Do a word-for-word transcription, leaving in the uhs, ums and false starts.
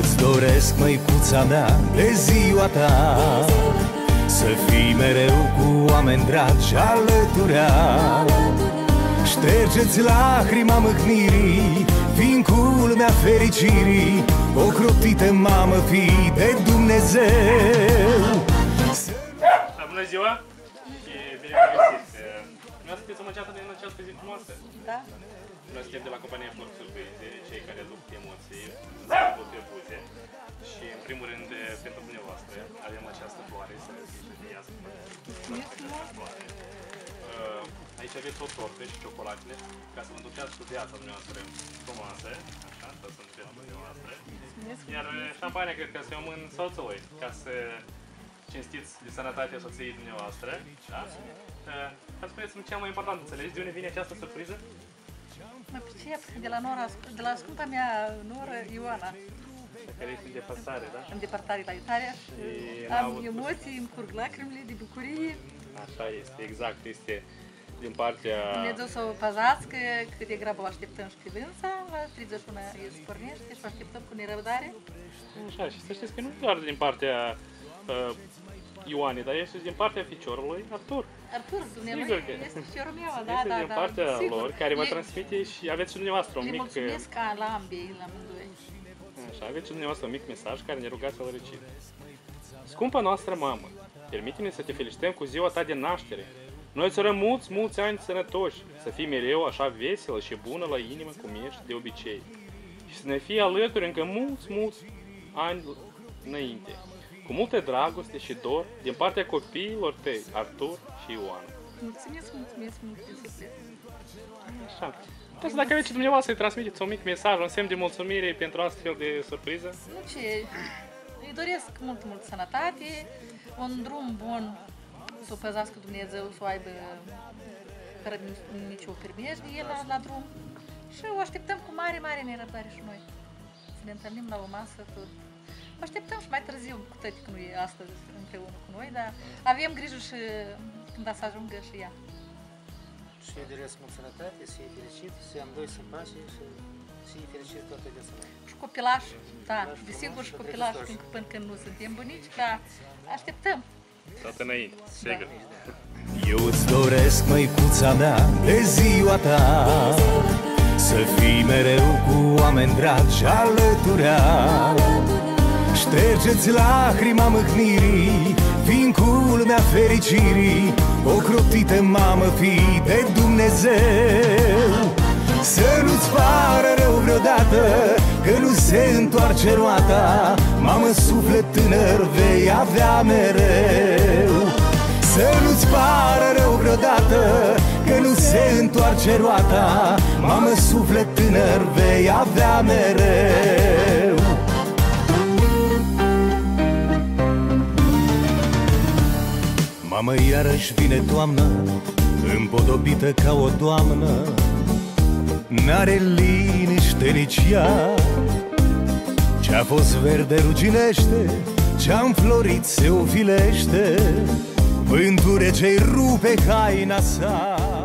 Eu-ți doresc, măicuța mea, de ziua ta, să fii mereu cu oameni dragi alăturea. Ștergeți lacrima mâhnirii, fiind culmea fericirii, ocrotită mamă fii de Dumnezeu. Bună ziua și bine v-am găsit! Noi sunteți omăceată din această zi frumoasă? Da. Noi suntem de la compania Flori Surprize, cei care aduc emoții, pe buze. Și în primul rând, pentru dumneavoastră, avem această floare, să ziceți de ea. Aici aveți o tortă și ciocolatele, ca să vă înduceați cu viața dumneavoastră frumoasă, așa, să vă înduceați cu dumneavoastră. Iar șampania cred că se o mân soțului, ca să cinstiți de sănătatea soției dumneavoastră, da? Ca spuneți-mi cea mai importantă, înțelegi de unde vine această surpriză? Mă pricep de la nora, de la scumpa mea noră Ioana. Care este în depărtare, da? În depărtare la Italia și am emoții, îmi curg lacrimile de bucurie. Așa este, exact, este din partea... Dumnezeu să o păzească, cât de grabă o așteptăm și pe dânsa, la treizeci și unu îi se pornește și o așteptăm cu nerăbdare. Așa, și să știți că nu doar din partea uh, Ioanei, dar este din partea ficiorului Artur. Artur, dumneavoastră, este ficiorul meu, da, este da, din da, partea sigur. lor, care vă Le, transmite și aveți și dumneavoastră un le mic... mulțumesc ca la ambei, la amândoi. Așa, aveți și dumneavoastră un mic mesaj care ne rugați să-l recit. Scumpa noastră mamă, permite-ne să te felicităm cu ziua ta de naștere. Noi îți urăm mulți, mulți ani sănătoși, să fii mereu așa veselă și bună la inimă cum ești de obicei. Și să ne fie alături încă mulți, mulți ani înainte. Cu multă dragoste și dor din partea copiilor tăi, Artur și Ioana. Mulțumesc, mulțumesc, mulțumesc. Așa. Deci dacă aveți și dumneavoastră să-i transmiteți un mic mesaj, un semn de mulțumire pentru astfel de surpriză? Nu ce, îi doresc mult, mult sănătate, un drum bun, să o păzească Dumnezeu, să o aibă fără nicio primejdie la, la drum. Și o așteptăm cu mare, mare nerăbdare și noi. Să ne întâlnim la o masă tot. O așteptăm și mai târziu, cu toate că nu e astăzi împreună cu noi, dar avem grijă și când să ajungă și ea. Și îi doresc mult sănătate, să fie fericit, să am doi să pace și să fie fericit toată viața mea. Și copilaș, da, desigur și copilaș, până când nu suntem bunici, dar așteptăm. Toată înainte, sigur. Eu îți doresc, măicuța mea, de ziua ta, să fii mereu cu oameni dragi alăturea. Ștergeți lacrima mâhnirii, fiind culmea fericirii, ocrotită mamă fii de Dumnezeu. Să nu-ți pară rău vreodată că nu se întoarce roata, mamă, suflet tânăr vei avea mereu. Să nu-ți pară rău vreodată că nu se întoarce roata, mamă, suflet tânăr vei avea mereu. Mamă, iarăși vine toamna, împodobită ca o doamnă, n-are liniște nici ea. Ce-a fost verde ruginește, ce-a înflorit se ofilește, vântul rece-i rupe haina sa.